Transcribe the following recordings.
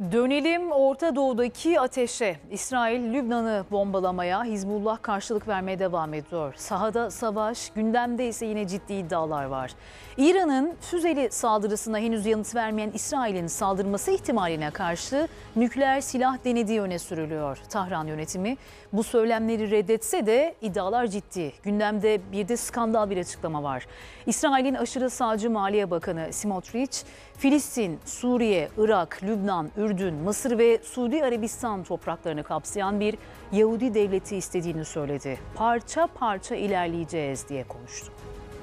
Dönelim Orta Doğu'daki ateşe. İsrail, Lübnan'ı bombalamaya, Hizbullah karşılık vermeye devam ediyor. Sahada savaş, gündemde ise yine ciddi iddialar var. İran'ın füzeli saldırısına henüz yanıt vermeyen İsrail'in saldırması ihtimaline karşı nükleer silah denediği öne sürülüyor. Tahran yönetimi bu söylemleri reddetse de iddialar ciddi. Gündemde bir de skandal bir açıklama var. İsrail'in aşırı sağcı Maliye Bakanı Smotrich, Filistin, Suriye, Irak, Lübnan, Ürdün, Mısır ve Suudi Arabistan topraklarını kapsayan bir Yahudi devleti istediğini söyledi. Parça parça ilerleyeceğiz diye konuştu.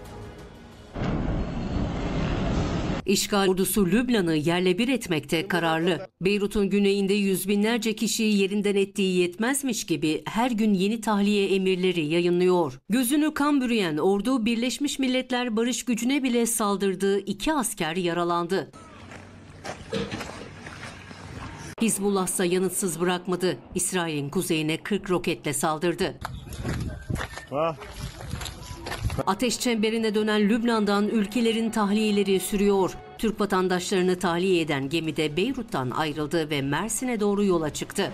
İşgal ordusu Lübnan'ı yerle bir etmekte kararlı. Beyrut'un güneyinde yüz binlerce kişiyi yerinden ettiği yetmezmiş gibi her gün yeni tahliye emirleri yayınlıyor. Gözünü kan bürüyen ordu Birleşmiş Milletler Barış Gücü'ne bile saldırdı, 2 asker yaralandı. Hizbullah ise yanıtsız bırakmadı. İsrail'in kuzeyine 40 roketle saldırdı. Ateş çemberine dönen Lübnan'dan ülkelerin tahliyeleri sürüyor. Türk vatandaşlarını tahliye eden gemi de Beyrut'tan ayrıldı ve Mersin'e doğru yola çıktı.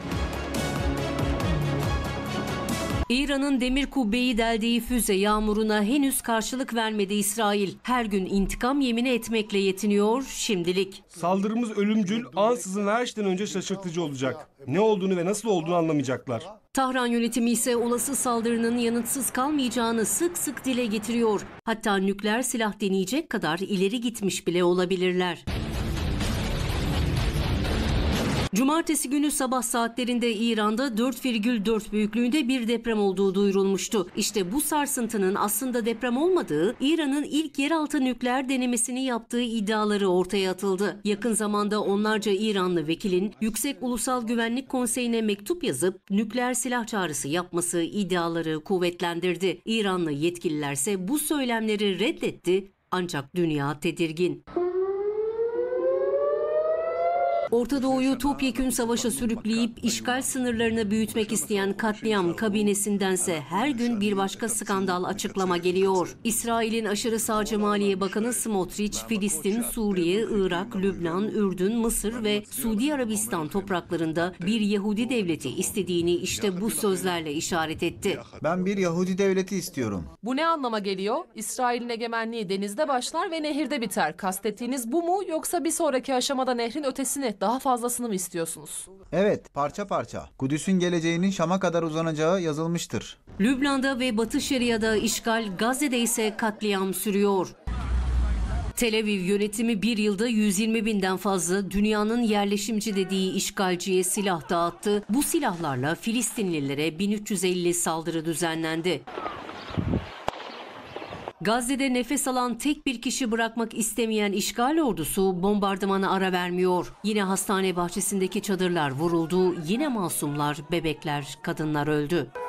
İran'ın demir kubbeyi deldiği füze yağmuruna henüz karşılık vermedi İsrail. Her gün intikam yemini etmekle yetiniyor şimdilik. Saldırımız ölümcül, ansızın ve her şeyden önce şaşırtıcı olacak. Ne olduğunu ve nasıl olduğunu anlamayacaklar. Tahran yönetimi ise olası saldırının yanıtsız kalmayacağını sık sık dile getiriyor. Hatta nükleer silah deneyecek kadar ileri gitmiş bile olabilirler. Cumartesi günü sabah saatlerinde İran'da 4,4 büyüklüğünde bir deprem olduğu duyurulmuştu. İşte bu sarsıntının aslında deprem olmadığı, İran'ın ilk yeraltı nükleer denemesini yaptığı iddiaları ortaya atıldı. Yakın zamanda onlarca İranlı vekilin Yüksek Ulusal Güvenlik Konseyi'ne mektup yazıp nükleer silah çağrısı yapması iddiaları kuvvetlendirdi. İranlı yetkililerse bu söylemleri reddetti, ancak dünya tedirgin. Orta Doğu'yu topyekün savaşa sürükleyip işgal sınırlarını büyütmek isteyen katliam kabinesindense her gün bir başka skandal açıklama geliyor. İsrail'in aşırı sağcı Maliye Bakanı Smotrich, Filistin, Suriye, Irak, Lübnan, Ürdün, Mısır ve Suudi Arabistan topraklarında bir Yahudi devleti istediğini işte bu sözlerle işaret etti. Ben bir Yahudi devleti istiyorum. Bu ne anlama geliyor? İsrail'in egemenliği denizde başlar ve nehirde biter. Kastettiğiniz bu mu, yoksa bir sonraki aşamada nehrin ötesini, daha fazlasını mı istiyorsunuz? Evet, parça parça. Kudüs'ün geleceğinin Şam'a kadar uzanacağı yazılmıştır. Lübnan'da ve Batı Şeria'da işgal, Gazze'de ise katliam sürüyor. Tel Aviv yönetimi bir yılda 120 binden fazla dünyanın yerleşimci dediği işgalciye silah dağıttı. Bu silahlarla Filistinlilere 1350 saldırı düzenlendi. Gazze'de nefes alan tek bir kişi bırakmak istemeyen işgal ordusu bombardımana ara vermiyor. Yine hastane bahçesindeki çadırlar vuruldu, yine masumlar, bebekler, kadınlar öldü.